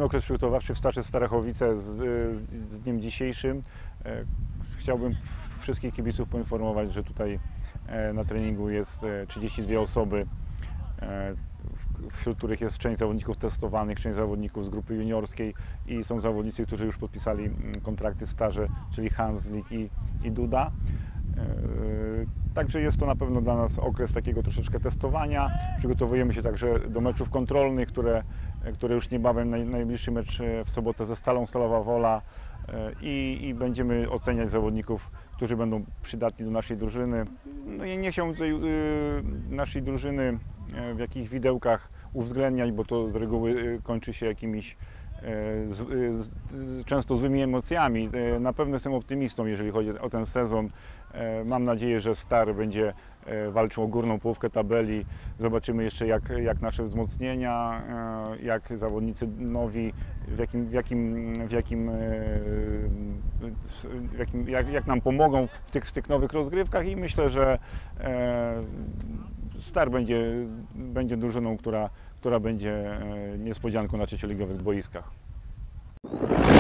Zaczęliśmy okres przygotowawczy w Starze Starachowice z dniem dzisiejszym. Chciałbym wszystkich kibiców poinformować, że tutaj na treningu jest 32 osoby, wśród których jest część zawodników testowanych, część zawodników z grupy juniorskiej i są zawodnicy, którzy już podpisali kontrakty w Starze, czyli Hanslik i Duda. Także jest to na pewno dla nas okres takiego troszeczkę testowania. Przygotowujemy się także do meczów kontrolnych, które już niebawem, najbliższy mecz w sobotę ze Stalą, Stalowa Wola i będziemy oceniać zawodników, którzy będą przydatni do naszej drużyny. No i nie chciałbym tutaj naszej drużyny w jakichś widełkach uwzględniać, bo to z reguły kończy się jakimiś często złymi emocjami. Na pewno jestem optymistą, jeżeli chodzi o ten sezon. Mam nadzieję, że Star będzie walczył o górną połówkę tabeli. Zobaczymy jeszcze jak nasze wzmocnienia, jak zawodnicy nowi, jak nam pomogą w tych nowych rozgrywkach i myślę, że Star będzie drużyną, która będzie niespodzianką na trzecioligowych boiskach.